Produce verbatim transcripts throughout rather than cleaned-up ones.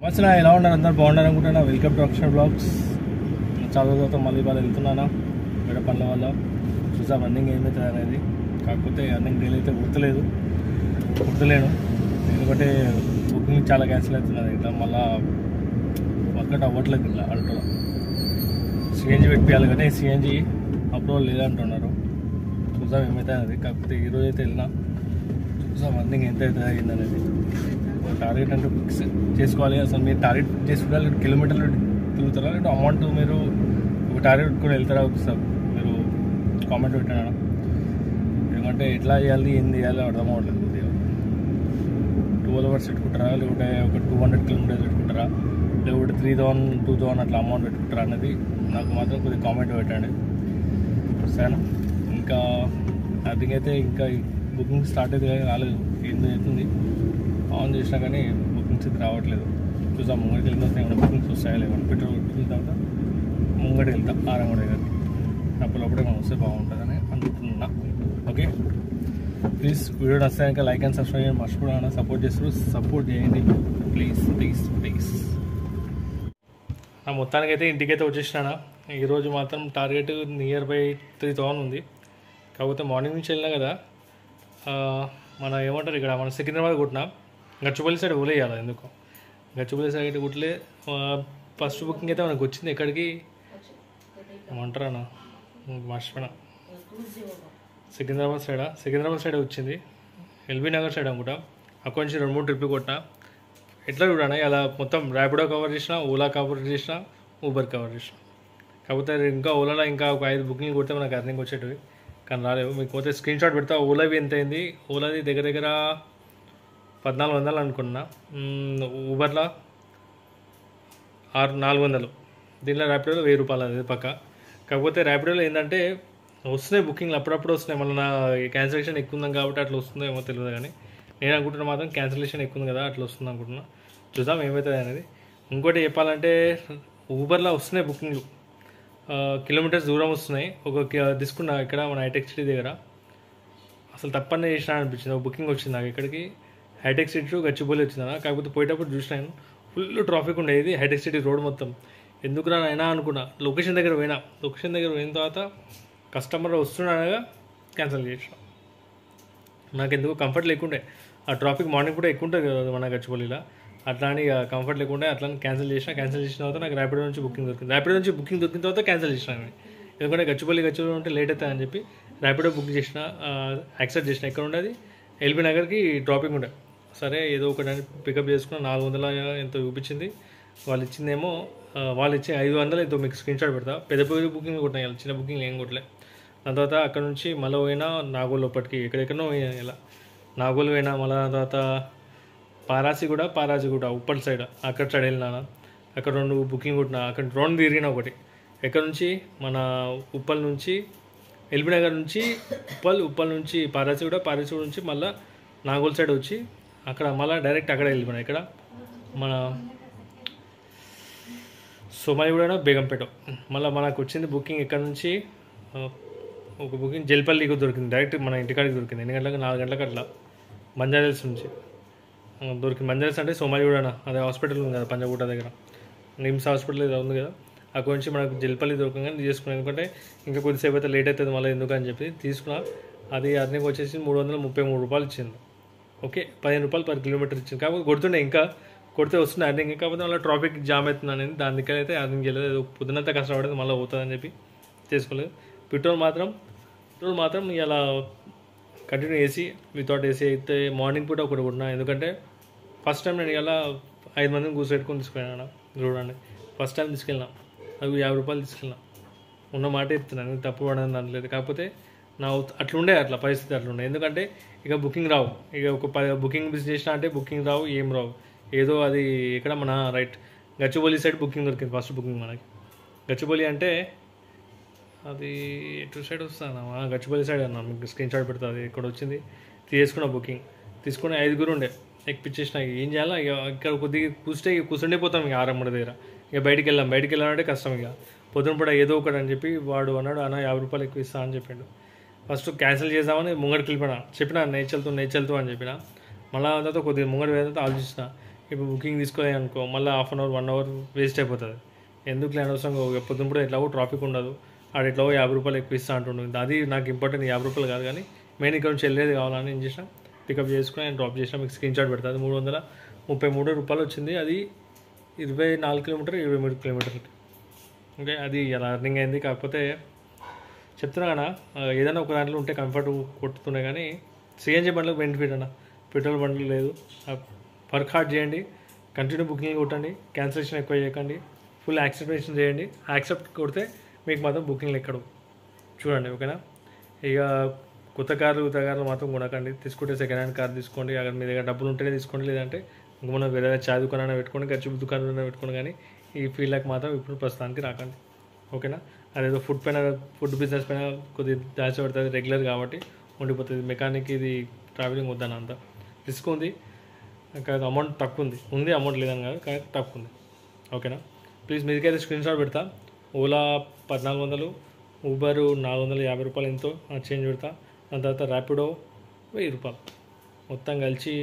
అసలు ఎలా ఉన్నారు? అందరు బాగున్నారు అనుకుంటున్నా. Welcome to Akshar blogs. చాలా తర్వాత మళ్ళీ వాళ్ళు వెళ్తున్నానా వేరే పనుల వల్ల. చూసా రన్నింగ్ ఏమవుతుంది అనేది. కాకపోతే రన్నింగ్ డైలీ అయితే గుర్తులేదు గుర్తులేను ఎందుకంటే బుకింగ్ చాలా క్యాన్సిల్ అవుతున్నది. ఇట్లా మళ్ళీ వర్కౌట్ అవ్వట్లేదు. ఇలా అల్ట్రా సిఎన్జి పెట్టియాలి కానీ సిఎన్జి అప్రూవల్ లేదంటున్నారు. చూసాం ఏమైతే అనేది. కాకపోతే ఈరోజు అయితే వెళ్ళినా చూసాం రన్నింగ్ ఎంత అయితే అయింది అనేది. టార్గెట్ అంటే ఫిక్స్ చేసుకోవాలి. అసలు మీరు టార్గెట్ చేసుకోవాలి. కిలోమీటర్లు తిరుగుతారా లేదా అమౌంట్ మీరు ఒక టార్గెట్ కూడా వెళ్తారా? ఒకసారి మీరు కామెంట్ పెట్టాను. ఎందుకంటే ఎట్లా చేయాలి ఏం చేయాలి అర్థం అవ్వట్లేదు. కొద్దిగా ట్వెల్వ్ అవర్స్ పెట్టుకుంటారా లేకుంటే ఒక టూ హండ్రెడ్ కిలోమీటర్స్ పెట్టుకుంటారా లేకుంటే త్రీ థౌసండ్ టూ థౌసండ్ అట్లా అమౌంట్ పెట్టుకుంటారా అనేది నాకు మాత్రం కొద్దిగా కామెంట్ పెట్టండి సరేనా. ఇంకా అదికైతే ఇంకా బుకింగ్ స్టార్ట్ అయితే రాలేదు. ఏంది అవుతుంది ఆన్ చేసినా కానీ బుకింగ్స్ అయితే రావట్లేదు. చూసాం ముంగడికి వెళ్ళిన ఏమైనా బుకింగ్స్ వస్తాయా లేవని పెట్రోల్ కొట్టుకున్న తర్వాత ముంగడికి వెళ్తాం ఆరంగూడ దగ్గరికి. అప్పుడప్పుడే మనం వస్తే బాగుంటుందని అనుకుంటున్నా. ఓకే ప్లీజ్ వీడియో నచ్చితే ఇంకా లైక్ అండ్ సబ్స్క్రైబ్ చేయండి. మర్చిపోయినా సపోర్ట్ చేస్తారు. సపోర్ట్ చేయండి ప్లీజ్ ప్లీజ్ ప్లీజ్. నా మొత్తానికైతే ఇంటికైతే వచ్చేసినా. ఈరోజు మాత్రం target near by three thousand ఉంది. కాకపోతే మార్నింగ్ నుంచి వెళ్ళినా కదా మన ఏమంటారు ఇక్కడ మన సికింద్రాబాద్ కొట్టినా గచ్చిబౌలి సైడ్ ఊలేయాలి. ఎందుకు గచ్చిబౌలి సైడ్ కుట్లే ఫస్ట్ బుకింగ్ అయితే మనకు వచ్చింది. ఎక్కడికి ఏమంటారా అన్న మర్చిపోయినా సికింద్రాబాద్ సైడా సికింద్రాబాద్ సైడ్ వచ్చింది. ఎల్బీ నగర్ సైడ్ అనుకుంటా. అక్కడి నుంచి రెండు మూడు ట్రిప్లు కొట్టినా. ఎట్లా చూడనా అలా మొత్తం ర్యాపిడో కవర్ చేసిన, ఓలా కవర్ చేసిన, ఊబర్ కవర్ చేసిన. కాకపోతే ఇంకా ఓలాలో ఇంకా ఒక ఐదు బుకింగ్ కొడితే మనకు అర్నింగ్ వచ్చేటివి కానీ రాలేవు. మీకు పోతే స్క్రీన్ షాట్ పెడతా. ఓలావి ఎంత అయింది? ఓలాది దగ్గర దగ్గర పద్నాలుగు వందలు అనుకున్నా. ఊబర్లో ఆరు నాలుగు వందలు దీనిలో ర్యాపిడోలో వెయ్యి రూపాయలు అది పక్క. కాకపోతే ర్యాపిడోలో ఏంటంటే వస్తున్నాయి బుకింగ్లు అప్పుడప్పుడు వస్తున్నాయి. మళ్ళీ నా క్యాన్సిలేషన్ ఎక్కువ ఉందని కాబట్టి అట్లా వస్తుందో ఏమో తెలియదు కానీ నేను అనుకుంటున్నా మాత్రం క్యాన్సిలేషన్ ఎక్కువ ఉంది కదా అట్లా వస్తుంది అనుకుంటున్నా. చూద్దాం ఏమవుతుంది అనేది. ఇంకోటి చెప్పాలంటే ఊబర్లో వస్తున్నాయి బుకింగ్లు కిలోమీటర్స్ దూరం వస్తున్నాయి. ఒక తీసుకున్నా ఇక్కడ మన హైటెక్ సిటీ దగ్గర అసలు తప్పనే చేసినా అనిపించింది. ఒక బుకింగ్ వచ్చింది నాకు ఇక్కడికి హైటెక్ సిటీ గచ్చిబౌలి వచ్చిందా. కాకపోతే పోయేటప్పుడు చూసినాను ఫుల్ ట్రాఫిక్ ఉండేది హైటెక్ సిటీ రోడ్ మొత్తం. ఎందుకు రా అయినా అనుకున్నా. లొకేషన్ దగ్గర పోయినా లొకేషన్ దగ్గర పోయిన తర్వాత కస్టమర్ వస్తున్నాడగా క్యాన్సిల్ చేసిన. నాకు ఎందుకు కంఫర్ట్ లేకుండే. ఆ ట్రాఫిక్ మార్నింగ్ కూడా ఎక్కువ ఉంటుంది కదా మన గచ్చిబౌలిలో. అట్లా అని కంఫర్ట్ లేకుండా అట్లా క్యాన్సిల్ చేసిన. క్యాన్సిల్ చేసిన తర్వాత నాకు ర్యాపిడో నుంచి బుకింగ్ దొరికింది. ర్యాపిడో నుంచి బుకింగ్ దొరికిన తర్వాత క్యాన్సిల్ చేసిన. ఎందుకంటే గచ్చిబౌలి గచ్చిబౌలి ఉంటే లేట్ అవుతాయని చెప్పి ర్యాపిడో బుక్ చేసిన. యాక్సెప్ట్ చేసిన. ఎక్కడ ఉండేది ఎల్బీ నగర్కి డ్రాపింగ్ ఉండే. సరే ఏదో ఒకటి పికప్ చేసుకున్న. నాలుగు వందల ఎంతో చూపించింది. వాళ్ళు ఇచ్చిందేమో వాళ్ళు ఇచ్చే ఐదు వందలు ఎంతో మీకు స్క్రీన్ షాట్ పెడతా. పెద్ద పెద్ద బుకింగ్ కొట్టినాయి. చిన్న బుకింగ్ ఏం కొట్టలే. దాని తర్వాత అక్కడ నుంచి మళ్ళీ పోయినా నాగోల్ లోపలికి ఎక్కడెక్కడో పోయినా ఇలా నాగోల్ పోయినా. మళ్ళీ దాని తర్వాత పారాసి కూడా పారాసి కూడా ఉప్పల్ సైడ్ అక్కడ సైడ్ వెళ్ళినా. అక్కడ రెండు బుకింగ్ కొట్టినా. అక్కడ రెండు తిరిగిన ఒకటి ఎక్కడ నుంచి మన ఉప్పల్ నుంచి ఎల్బీ నగర్ నుంచి ఉప్పల్ ఉప్పల్ నుంచి పారాసి కూడా పారాసి కూడా నుంచి మళ్ళీ నాగోల్ సైడ్ వచ్చి అక్కడ మళ్ళీ డైరెక్ట్ అక్కడ వెళ్ళిపోయినా. ఇక్కడ మన సోమాయిగూడ బేగంపేట. మళ్ళీ మనకు వచ్చింది బుకింగ్ ఇక్కడ నుంచి ఒక బుకింగ్ జల్పల్లికి దొరికింది. డైరెక్ట్ మన ఇంటికాడికి దొరికింది. ఎన్ని గంటలకు నాలుగు గంటలకు అట్లా బంజారాహిల్స్ నుంచి దొరికింది. బంజారాహిల్స్ అంటే సోమాయిగూడ అదే హాస్పిటల్ ఉంది కదా పంజాగుట్ట దగ్గర నిమ్స్ హాస్పిటల్ ఏదో ఉంది కదా. అక్కడి నుంచి మనకు జల్పల్లి దొరకగానే తీసుకున్నాను. ఎందుకంటే ఇంకా కొద్దిసేపు అయితే లేట్ అవుతుంది మళ్ళీ ఎందుకని చెప్పి తీసుకున్నా. అది అర్నింగ్ వచ్చేసి మూడు వందల ముప్పై మూడు రూపాయలు ఇచ్చింది. ఓకే పదిహేను రూపాయలు పర్ కిలోమీటర్ ఇచ్చింది. కాకపోతే కొడుతుండే ఇంకా కొడితే వస్తుంది అర్నింగ్. కాకపోతే మళ్ళీ ట్రాఫిక్ జామ్ అవుతుంది అనేది దానికైతే అయితే అర్నింగ్ చేయలేదు. పొద్దునంతా కష్టపడేది మళ్ళీ అవుతుందని చెప్పి చేసుకోలేదు. పెట్రోల్ మాత్రం పెట్రోల్ మాత్రం ఇలా కంటిన్యూ ఏసీ వితౌట్ ఏసీ అయితే మార్నింగ్ పూట ఒకటి కొట్టినా. ఎందుకంటే ఫస్ట్ టైం నేను ఇలా ఐదు మందిని కూర్చోబెట్టుకొని తీసుకెళ్ళినా. చూడండి ఫస్ట్ టైం తీసుకెళ్ళినా. అవి యాభై రూపాయలు తీసుకెళ్ళినా. ఉన్న మాట చెప్తున్నాను తప్పు పడని అనలేదు. కాకపోతే నా అట్లుండే అట్లా పరిస్థితి అట్లుండే. ఎందుకంటే ఇక బుకింగ్ రావు. ఇక ఒక బుకింగ్ మిస్ చేసినా అంటే బుకింగ్ రావు ఏం రావు. ఏదో అది ఇక్కడ మన రైట్ గచ్చిబౌలి సైడ్ బుకింగ్ దొరికింది. ఫస్ట్ బుకింగ్ మనకి గచ్చిబౌలి అంటే అది ఎటు సైడ్ వస్తాను గచ్చిబౌలి సైడ్ అన్నా. మీకు స్క్రీన్ షాట్ పెడతా. అది ఇక్కడ వచ్చింది తీసుకున్న బుకింగ్ తీసుకుని ఐదుగురు ఉండే ఎక్కిపించేసిన. ఏం చేయాలా ఇక ఇక్కడ కొద్దిగా కూర్చుంటే ఇక కూర్చుండిపోతాం ఇక ఆరంభ దగ్గర. ఇక బయటికి వెళ్ళాం. బయటికి వెళ్ళాలంటే కష్టం. ఇక పొద్దున పూట ఏదో ఒకటి అని చెప్పి వాడు అన్నాడు అన్న యాభై రూపాయలు ఎక్కువ ఇస్తా అని చెప్పిండు. ఫస్ట్ క్యాన్సిల్ చేద్దామని ముంగడికి వెళ్ళిపోయినా. చెప్పినా నేచల్తో నేచల్తో అని చెప్పిన. మళ్ళీ తర్వాత కొద్దిగా ముంగడి వేదంతో ఆలోచించిన. ఇప్పుడు బుకింగ్ తీసుకోలేదు అనుకో మళ్ళీ half an hour one hour waste అయిపోతుంది. ఎందుకు లేని అవసరంగా పొద్దున ఎట్లాగో ట్రాఫిక్ ఉండదు, ఆడ ఎట్లాగో యాభై రూపాయలు ఎక్కువ ఇస్తా అంటుండే. అది నాకు ఇంపార్టెంట్ యాభై రూపాయలు కాదు, కానీ మెయిన్ ఇక్కడ నుంచి వెళ్ళేది కావాలని ఏం చేసిన పికప్ చేసుకుని నేను డ్రాప్ చేసిన. మీకు స్క్రీన్ షాట్ పెడతాను. మూడు వందల ముప్పై మూడు రూపాయలు వచ్చింది. అది ఇరవై నాలుగు కిలోమీటర్ ఇరవై మూడు కిలోమీటర్లు. ఓకే, అది అలా అర్నింగ్ అయింది. కాకపోతే చెప్తున్నా కదా, ఏదైనా ఒక దాంట్లో ఉంటే కంఫర్ట్ కొట్టుతున్నాయి, కానీ సిఎన్జీ బండ్లకు బెనిఫిట్ అన్న, పెట్రోల్ బండ్లు లేదు. వర్క్ హార్డ్ చేయండి, కంటిన్యూ బుకింగ్ కొట్టండి, క్యాన్సిలేషన్ ఎక్కువ చేయకండి, ఫుల్ యాక్సెప్టేషన్ చేయండి. యాక్సెప్ట్ కొడితే మీకు మాత్రం బుకింగ్లు ఎక్కడు చూడండి. ఓకేనా, ఇక కొత్త కార్లు కొత్త కార్లు మాత్రం కొనకండి. తీసుకుంటే సెకండ్ హ్యాండ్ కార్ తీసుకోండి. అక్కడ మీ దగ్గర డబ్బులు ఉంటేనే తీసుకోండి, లేదంటే ఇంక మనం వేరే చాయ్ దుకాణాన్ని పెట్టుకోండి, ఖర్చు దుకాణాన్ని పెట్టుకోండి. కానీ ఈ ఫీల్డ్కి మాత్రం ఇప్పుడు ప్రస్తుతానికి రాకండి. ఓకేనా, అదేదో ఫుడ్ పైన ఫుడ్ బిజినెస్ పైన కొద్దిగా దాచి పడుతుంది, రెగ్యులర్ కాబట్టి ఉండిపోతుంది. మెకానిక్ ఇది ట్రావెలింగ్ వద్దాను, అంత రిస్క్ ఉంది. ఇంకా అమౌంట్ తక్కువ ఉంది ఉంది అమౌంట్ లేదని కాదు, కానీ తక్కువ ఉంది. ఓకేనా, ప్లీజ్ మీకైతే స్క్రీన్ షాట్ పెడతా. ఓలా పద్నాలుగు వందలు, ఊబర్ నాలుగు వందల యాభై రూపాయలు ఎంతో చేంజ్ పెడతా. దాని తర్వాత ర్యాపిడో వెయ్యి రూపాయలు, మొత్తం కలిసి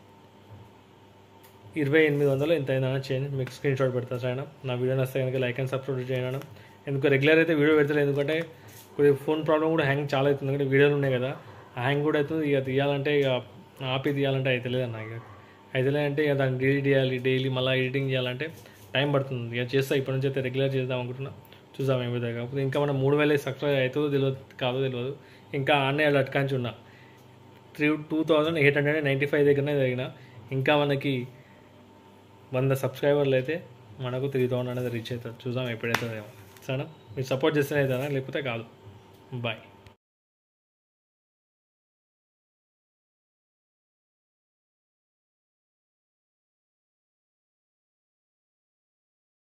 ఇరవై ఎనిమిది వందలు ఎంత అయిందన్న చేంజ్ మీకు స్క్రీన్ షాట్ పెడతా. సరేనా, నా వీడియో నస్తే కనుక లైక్ అండ్ సబ్స్క్రైబ్ చేయండి. ఎందుకు రెగ్యులర్ అయితే వీడియో పెడతారు, ఎందుకంటే కొద్దిగా ఫోన్ ప్రాబ్లం కూడా హ్యాంగ్ చాలా అవుతుంది. ఎందుకంటే వీడియోలు ఉన్నాయి కదా, హ్యాంగ్ కూడా అవుతుంది. ఇక తీయాలంటే ఇక ఆపి తీయాలంటే అయితే లేదన్న, ఇక అయితే లేదంటే ఇక దాన్ని డైలీ చేయాలి, డైలీ మళ్ళీ ఎడిటింగ్ చేయాలంటే టైం పడుతుంది. ఇక చేస్తా, ఇప్పటి నుంచి అయితే రెగ్యులర్ చేద్దాం అనుకుంటున్నా. చూద్దాం ఏమిదో. కాకపోతే ఇంకా మనం మూడు వేల సబ్స్క్రైబ్ అవుతుందో తెలియదు, కాదో తెలియదు. ఇంకా ఆన్నే అట్కాంచి ఉన్నా three two thousand eight hundred ninety five దగ్గరనే జరిగిన. ఇంకా మనకి వంద సబ్స్క్రైబర్లు అయితే మనకు త్రీ థౌసండ్ అనేది రీచ్ అవుతుంది. చూద్దాం ఎప్పుడైతుందేమో. సరేనా, మీరు సపోర్ట్ చేస్తేనే అవుతుందా, లేకపోతే కాదు. బాయ్.